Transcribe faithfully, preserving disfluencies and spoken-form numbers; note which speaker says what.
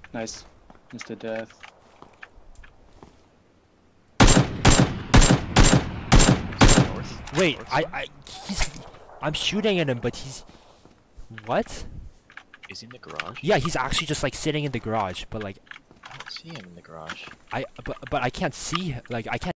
Speaker 1: Nice. Instant death.
Speaker 2: North.
Speaker 3: Wait,
Speaker 2: North
Speaker 3: I,
Speaker 2: side?
Speaker 3: I, he's, I'm shooting at him, but he's, what?
Speaker 2: Is he in the garage?
Speaker 3: Yeah, he's actually just like sitting in the garage, but like,
Speaker 2: I don't see him in the garage.
Speaker 3: I, but, but I can't see, like, I can't